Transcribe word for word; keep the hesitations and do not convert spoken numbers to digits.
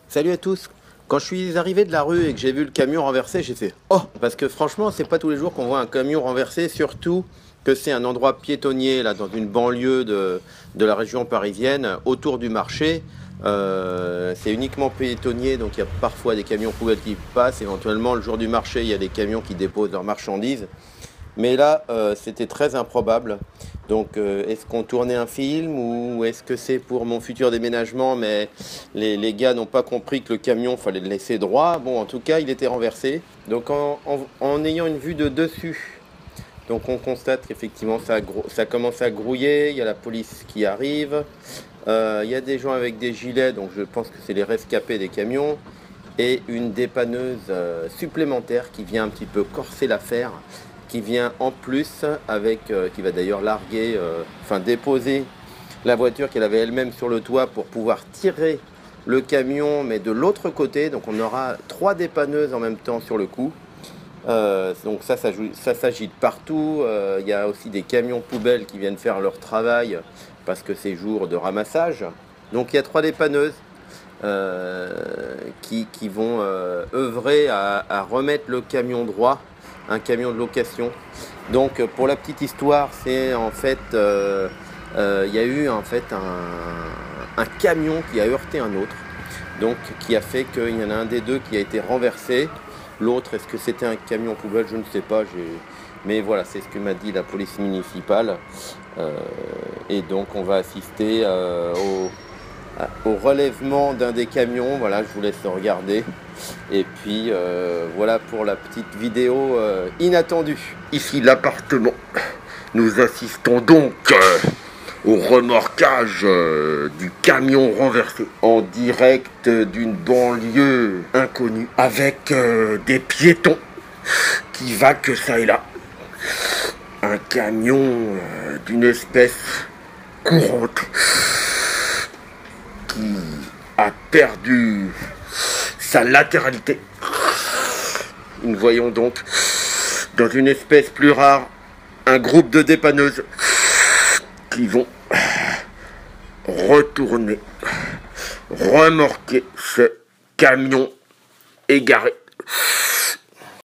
Salut à tous. Quand je suis arrivé de la rue et que j'ai vu le camion renversé, j'ai fait oh, parce que franchement, c'est pas tous les jours qu'on voit un camion renversé, surtout que c'est un endroit piétonnier là dans une banlieue de, de la région parisienne, autour du marché. Euh, c'est uniquement piétonnier, donc il y a parfois des camions poubelles qui passent. Éventuellement, le jour du marché, il y a des camions qui déposent leurs marchandises. Mais là, euh, c'était très improbable. Donc, euh, est-ce qu'on tournait un film ou est-ce que c'est pour mon futur déménagement? Mais les, les gars n'ont pas compris que le camion, fallait le laisser droit. Bon, en tout cas, il était renversé. Donc, en, en- en ayant une vue de dessus, donc on constate qu'effectivement, ça, gro- ça commence à grouiller. Il y a la police qui arrive. Euh, il y a des gens avec des gilets, donc je pense que c'est les rescapés des camions. Et une dépanneuse euh, supplémentaire qui vient un petit peu corser l'affaire, qui vient en plus avec, euh, qui va d'ailleurs larguer, euh, enfin déposer la voiture qu'elle avait elle-même sur le toit pour pouvoir tirer le camion, mais de l'autre côté. Donc on aura trois dépanneuses en même temps sur le coup. Euh, donc ça, ça, joue- ça s'agite partout. Euh, Il y a aussi des camions poubelles qui viennent faire leur travail parce que c'est jour de ramassage. Donc il y a trois dépanneuses euh, qui, qui vont euh, œuvrer à, à remettre le camion droit, un camion de location. Donc pour la petite histoire, c'est en fait, euh, euh, il y a eu en fait un, un camion qui a heurté un autre, donc qui a fait qu'il y en a un des deux qui a été renversé. L'autre, est-ce que c'était un camion poubelle? Je ne sais pas. Mais voilà, c'est ce que m'a dit la police municipale. Euh, et donc on va assister euh, au au relèvement d'un des camions. Voilà, je vous laisse regarder. Et puis euh, voilà pour la petite vidéo euh, inattendue. Ici l'appartement. Nous assistons donc euh, au remorquage euh, du camion renversé en direct d'une banlieue inconnue avec euh, des piétons qui va que ça et là. Un camion euh, d'une espèce courante qui a perdu sa latéralité. Nous voyons donc dans une espèce plus rare un groupe de dépanneuses qui vont retourner, remorquer ce camion égaré.